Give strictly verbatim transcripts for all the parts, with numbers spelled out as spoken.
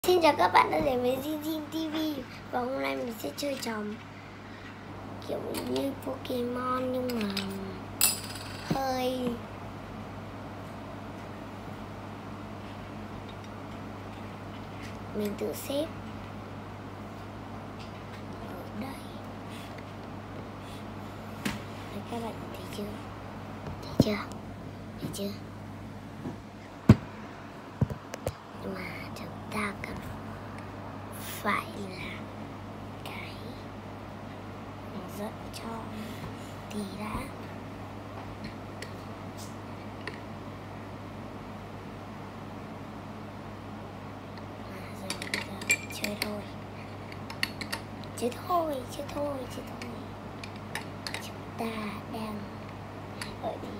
Xin chào các bạn đã đến với Jin Jin ti vi. Và hôm nay mình sẽ chơi trò kiểu như Pokemon nhưng mà hơi mình tự xếp ở đây. Đấy, các bạn thấy chưa? Thấy chưa? Thấy chưa? Nhưng mà chúng ta cần phải là cái hướng dẫn cho tí đã. Mà giờ bây giờ chơi thôi, chơi thôi, chơi thôi, chơi thôi. Chúng ta đang ở đi.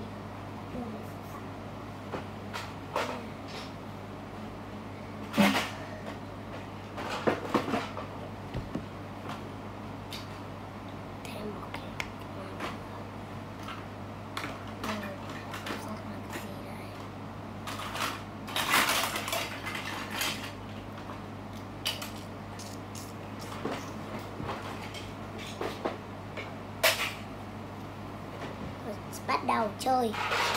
Bắt đầu chơi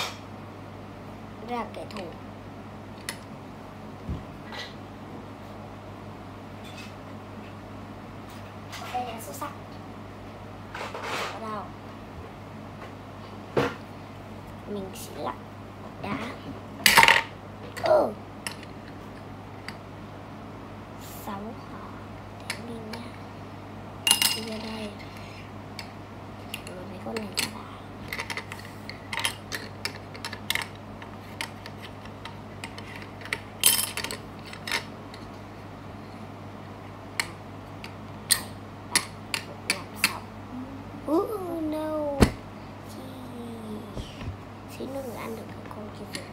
ra kẻ thù. Đây là số sắc. Bắt đầu mình sẽ lặn đá. Ừ sáu họ để mình nha. Đi ra đây rồi mấy con này ra. Oh no, xíu nữa người ăn được con kia rồi.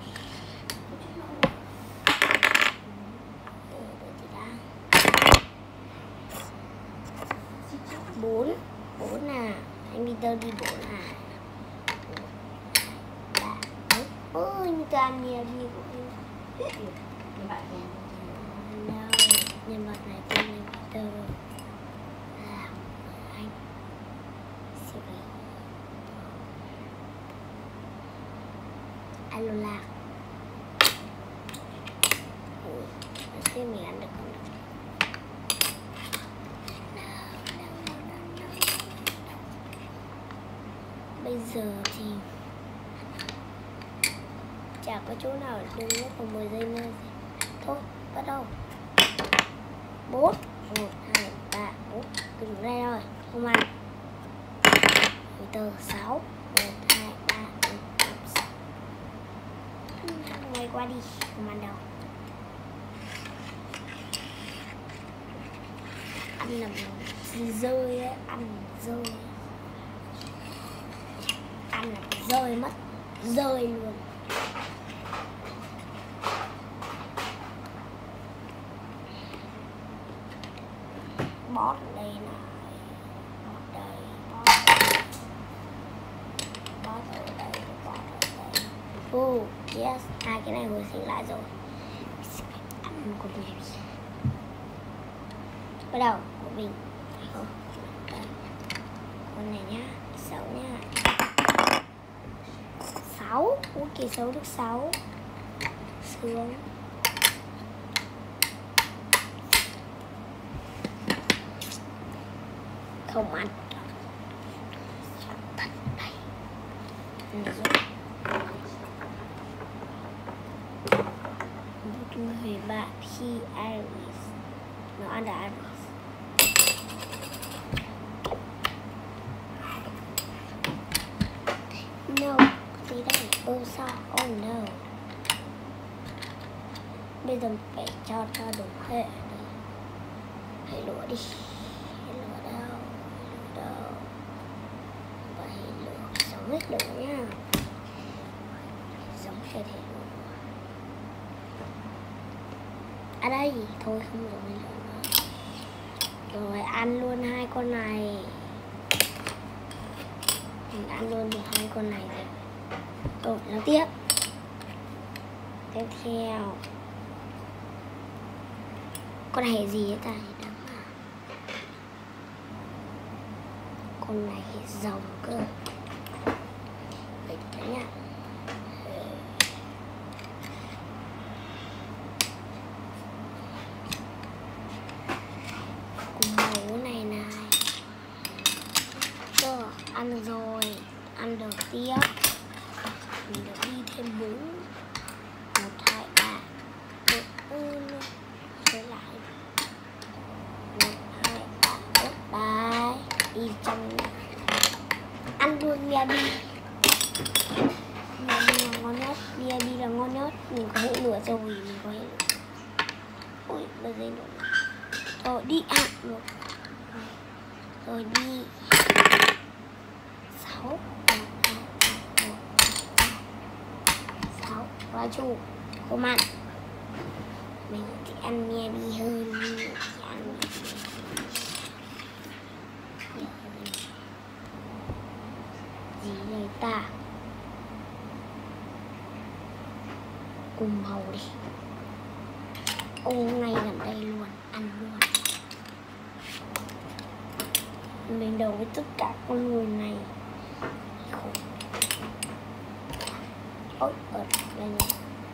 Bốn, bốn à, anh Peter đi bốn à. Ba, bốn. Ôi, như toàn nhiều gì cũng no, nhân vật này tên là Peter. Alola. Ủa, xem mình ăn được không? No, no, no, no, no, no. Bây giờ thì chả có chỗ nào để dừng nữa, còn mười giây nữa. Thôi, bắt đầu. Bốn, một, hai, ba, bốn. Dừng đây rồi, không ăn. Từ sáu, một, hai, ba, bốn, năm, sáu. Quay qua đi, không ăn đâu. Ăn là rơi ấy, ăn rơi. Ăn là rơi mất, rơi luôn. Bót ở đây này, bót đây, bót đây, bót ở đây, bót ở đây. Oh, yes, hai cái này hồi sinh lại rồi. Ăn của mình. Bắt đầu của mình. Không. Đây. Con này nhá, sáu nhá. Sáu, ủa kìa sáu được sáu. Sướng. Không ăn. Thật đây. Một người bạn khi Iris nó ăn được Iris. No, gì đây? Oh sao? Oh no. Bây giờ phải cho cho đúng hệ. Hệ lửa đi. Hệ lửa đâu? Hệ lửa đâu? Và hệ lửa sống hết lửa nha. Giống hệ thể lửa. À đây, thôi không giống hệ lửa nữa. Rồi ăn luôn hai con này. Mình ăn luôn được hai con này rồi. Rồi, nó tiếp. Tiếp theo Con này hệ gì vậy ta? Con này hệ rồng cơ. Đấy nhá. Cùng màu này này. Cơ, ăn được rồi. Ăn được tiếp. Mình được đi thêm bốn. Một, hai, ba. Một, ừ, trở lại. Một, hai, ba, bốn, ba. Đi trong ăn luôn bia bi. Bia bi là ngon nhất. Bia bi là ngon nhất. Mình có hệ lửa rồi. Mình có hệ lửa. Ôi, bây giờ nữa. Rồi đi ăn à, được. Rồi đi. Sáu. Sáu. Và chủ. Không ăn. Mình thì ăn bia bi hơn. Ăn gì đây ta? Cùng màu đi. Ô, ngay gần đây luôn. Ăn luôn. Mình đầu với tất cả con người này. Ôi, ở đây này.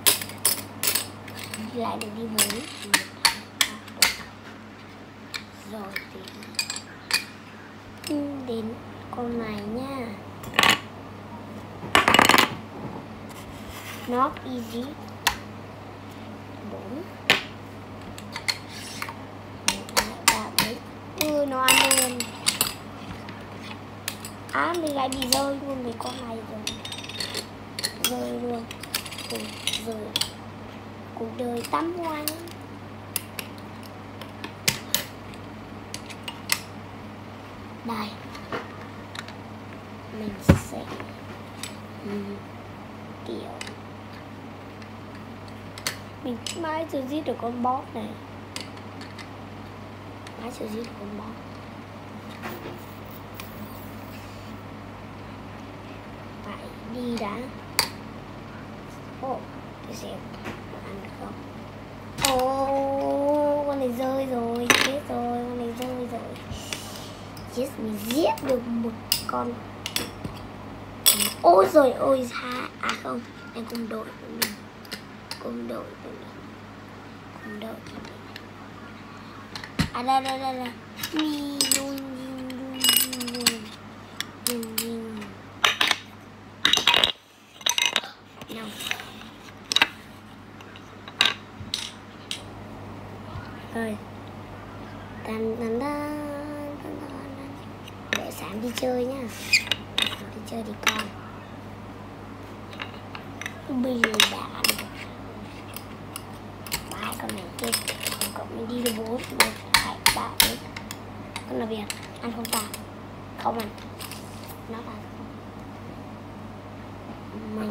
Đi lại được đi mới. Rồi thì đến con này nha. Not easy. Bốn. Một, hai, ba, bốn. Ừ, nó ăn luôn. À, mình lại bị rơi luôn với con này rồi. Rơi luôn. Ừ, rơi. Cuộc đời tắm hoang. Đây. Mình sẽ ừ, kiểu mình mãi chưa giết được con boss này. Mãi chưa giết được con boss. Phải đi đã. Ồ, để xem ăn được không. Ồ, con này rơi rồi. Chết rồi, con này rơi rồi. Yes, mình giết được một con. Ôi rồi ôi ha. À không, anh cùng đội của mình. Cùng đội của mình. Cùng đội của mình. À đây đây đây đây. Mi luôn luôn luôn luôn luôn luôn. Nào. Rồi. Tan tan tan tan tan. Để sáng đi chơi nhá. Đi chơi đi con. Bây giờ đã ăn được ba con này kia. Còn cậu mình đi được bốn. Một, hai, ba, bốn. Con là việc ăn không ta? Không ăn. Nó là mình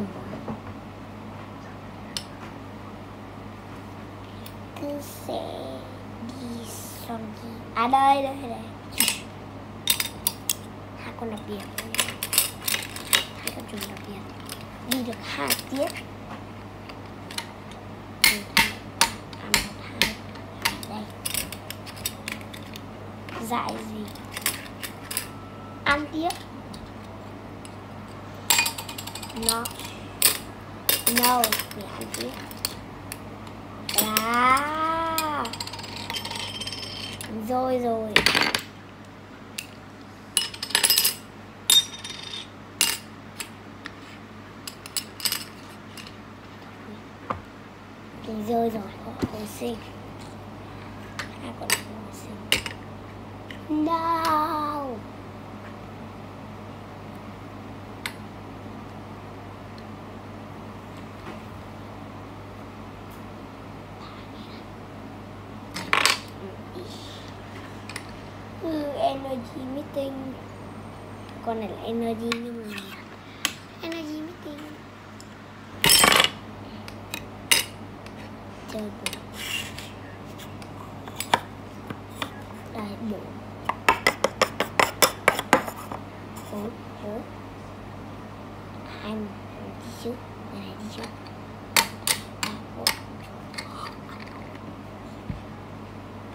cứ sẽ đi xong đi. À đây đây đây. Hai con đặc biệt. Hai con trùng đặc biệt. Đi được hai tiết. À, một, hai. Đây. Dại gì? Ăn tiếp. No. No. Để ăn tiếp. Đó. Rồi rồi. Mình rơi rồi, hồi sinh. Hai con hồi sinh. No. Ừ, energy meeting. Con này là energy nhưng mà energy meeting. Chơi cùng. Đây, bốn. Bốn, bốn. Hai, một, đi trước. Này này, đi trước. Ba, bốn.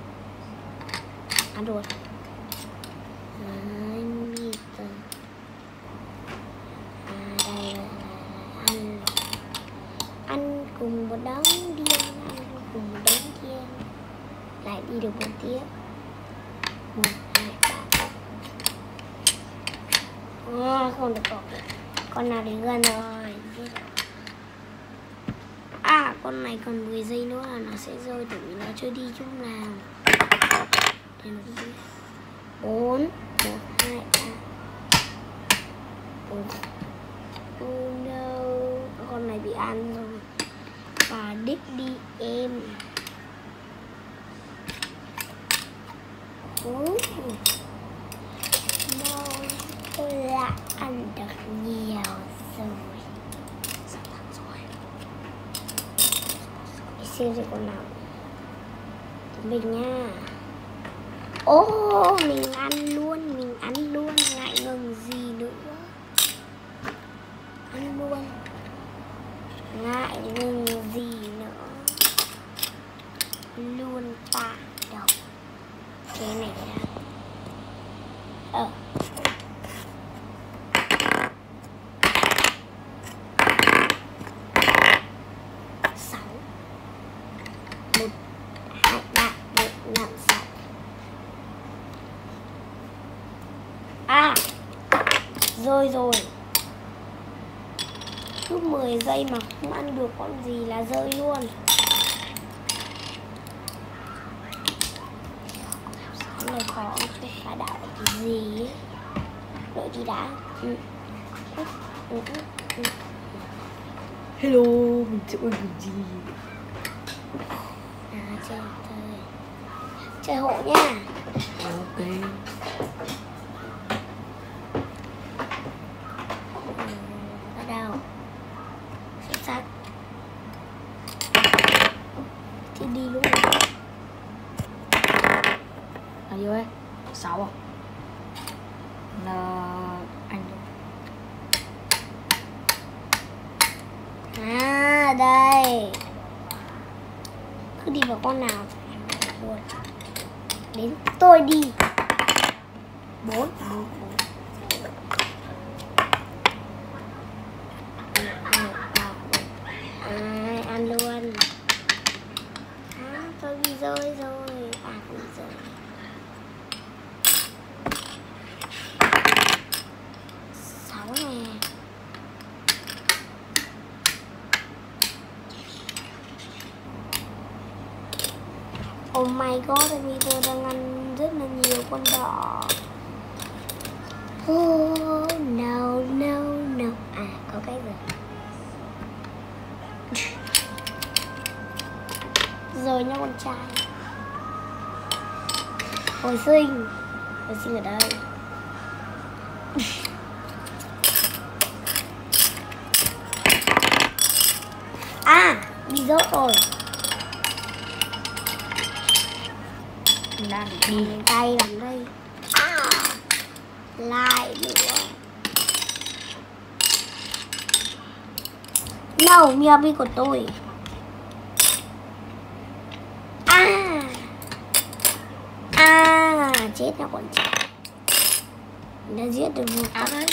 ăn luôn. Đấy, mít. À, đây là ăn. Ăn cùng một đống điên, ăn cùng một đống chiên. Lại đi được một tiếp. Một, hai, ba. À, không được cọp. Con nào đến gần rồi. À, con này còn mười giây nữa là nó sẽ rơi, tại vì nó chưa đi chút nào. Để nó đi. Bốn, một, hai, ba. Oh no, con này bị ăn rồi. Và đích đi em. Oh. No, tôi đã ăn được nhiều rồi. Xem xem con nào của mình nha. Ô oh, mình ăn luôn, mình ăn luôn, ngại ngừng gì nữa. Ăn luôn, ngại ngừng gì nữa. Luôn tạ đầu. Cái này ra. Ờ à, rơi rồi. Cứ mười giây mà không ăn được con gì là rơi luôn. Cái này khó, không phải đạo cái gì ấy. Đợi đi đã. Ừ. Ừ, ừ, ừ. Hello, mình sẽ ăn cái gì? À, chơi thôi. Chơi hộ nha. Ok. Sắc thì đi luôn. Là gì ơi? Sáu à? Là anh à đây, cứ đi vào con nào luôn. Đến tôi đi. Bốn, bốn, bốn. Ăn luôn. À, tôi bị rơi rồi. À, bị rơi. Sáu nè. Oh my god, bây giờ đang ăn rất là nhiều con đỏ. Oh no no no. À, có cái gì rồi nha con trai. Hồi sinh. Hồi sinh ở đây. À, bị rớt rồi. mình đang Đi lên tay làm đây. À, lại nữa. No, Miyabi của tôi. À, à, chết nó còn chết. Đã giết được một con đấy.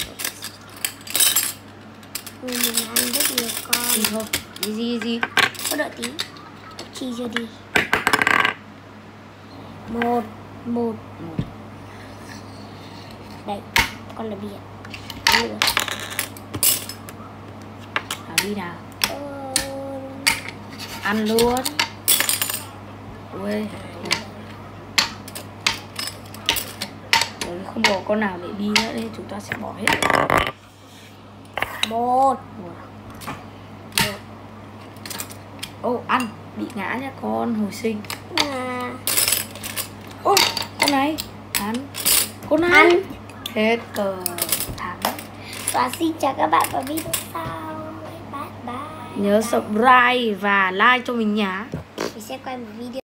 Mình ăn rất nhiều con. đi thôi. Đi gì gì? Có đợi tí. Chi chưa đi. Một, một, một. Đây, con là biển. Ăn luôn. Nào đi nào. Ờ... Ăn luôn. Ui. Rồi không bỏ con nào để đi nữa đây, chúng ta sẽ bỏ hết. Một. Một. Ô, oh, ăn. Bị ngã nha con, hồi sinh. À. Ô, oh, con này. Ăn. Con này. Ăn. Hết cờ. Thắng. Và xin chào các bạn vào video sau. Bye bye. Nhớ subscribe và like cho mình nhá. Mình sẽ quay một video